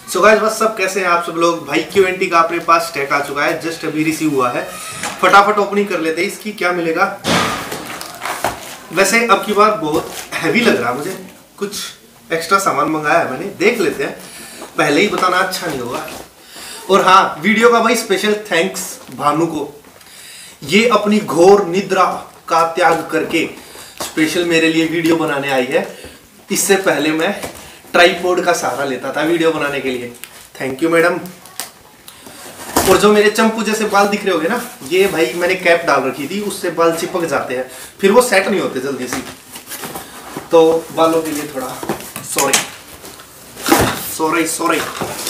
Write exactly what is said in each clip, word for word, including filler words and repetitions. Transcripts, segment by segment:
So guys बस सब कैसे हैं आप सब लोग। भाई क्यू एन टी का अपने पास स्टैक आ चुका है, जस्ट अभी रिसीव हुआ है। फटाफट ओपनिंग कर लेते हैं इसकी, क्या मिलेगा। वैसे अब की बार बहुत हैवी लग रहा है मुझे, कुछ एक्स्ट्रा सामान मंगाया है मैंने, देख लेते हैं। पहले ही बताना अच्छा नहीं होगा। और हाँ, वीडियो का भाई स्पेशल थैंक्स भानु को, ये अपनी घोर निद्रा का त्याग करके स्पेशल मेरे लिए वीडियो बनाने आई है। इससे पहले मैं ट्राइपॉड का सहारा लेता था वीडियो बनाने के लिए। Thank you madam. और जो मेरे चंपू जैसे बाल दिख रहे होंगे ना, ये भाई मैंने कैप डाल रखी थी, उससे बाल चिपक जाते हैं, फिर वो सेट नहीं होते जल्दी से, तो बालों के लिए थोड़ा सॉरी सॉरी सॉरी।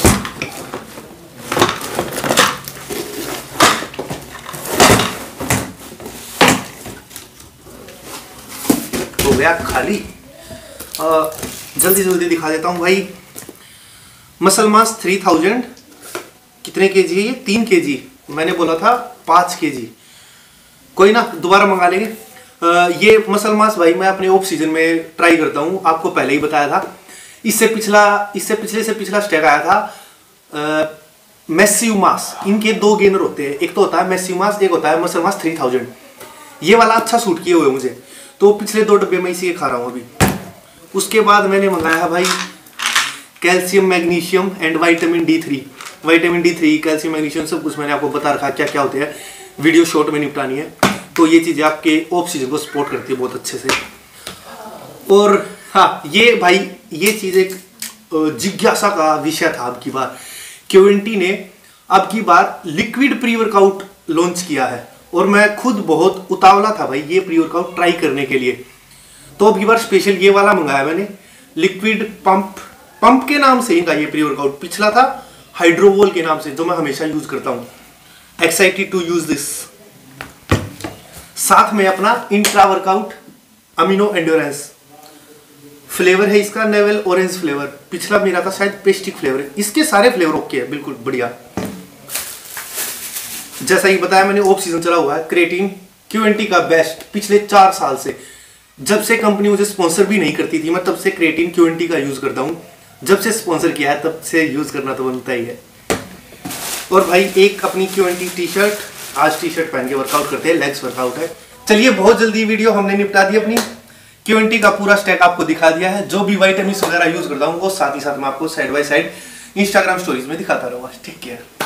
हो गया खाली। आ, जल्दी जल्दी दिखा देता हूँ भाई। मसल मास थ्री थाउजेंड कितने के जी है ये? तीन के जी। मैंने बोला था पाँच के जी, कोई ना दोबारा मंगा लेंगे। आ, ये मसल मास भाई मैं अपने ऑफ सीजन में ट्राई करता हूँ, आपको पहले ही बताया था। इससे पिछला इससे पिछले से पिछला स्टैक आया था मैसिव मास। इनके दो गेनर होते हैं, एक तो होता है मैसिव मास, एक होता है मसल मास थ्री थाउजेंड। ये वाला अच्छा सूट किए हुए मुझे, तो पिछले दो डब्बे में इसी खा रहा हूँ अभी। उसके बाद मैंने मंगाया भाई calcium magnesium and vitamin D three. Vitamin D three calcium magnesium सब कुछ मैंने आपको बता रखा क्या क्या होते हैं, वीडियो शॉर्ट में निपटानी है। तो ये चीज़ें आपके ऑफ सीजन को सपोर्ट करती है बहुत अच्छे से। और हाँ, ये भाई ये चीज़ एक जिज्ञासा का विषय था। अब की बार क्यू एन टी ने अब की बार लिक्विड प्री वर्कआउट लॉन्च किया है, और मैं खुद बहुत उतावला था भाई ये प्री वर्कआउट ट्राई करने के लिए। तो अब की बार स्पेशल ये वाला मंगाया मैंने, लिक्विड पंप पंप के नाम से इनका ये प्री वर्कआउट। पिछला था हाइड्रोवोल के नाम से, जो मैं हमेशा यूज करता हूँ। Excited to use this. साथ में अपना intra workout amino endurance flavour है इसका, नेवल ऑरेंज फ्लेवर। पिछला मेरा था शायद पेस्टिक फ्लेवर। इसके सारे फ्लेवर ओके है, बिल्कुल बढ़िया। जैसा ही बताया मैंने, ऑफ सीजन चला हुआ है। क्रिएटिन क्यू एन टी का बेस्ट पिछले चार साल से, जब से कंपनी मुझे स्पॉन्सर भी नहीं करती थी, मैं तब से क्रिएटिन क्यू एन टी का यूज करता हूँ। जब से स्पॉन्सर किया है तब से यूज करना तो बनता ही है। और भाई एक अपनी Q N T T shirt, आज टी शर्ट पहन के वर्कआउट करते हैं, लेग्स वर्कआउट है। चलिए बहुत जल्दी वीडियो हमने निपटा दी अपनी। क्यू एन टी का पूरा स्टैक आपको दिखा दिया है। जो भी विटामिन वगैरह यूज करता हूँ वो साथ ही साथ मैं आपको side by side Instagram stories में दिखाता रहूँगा। ठीक है।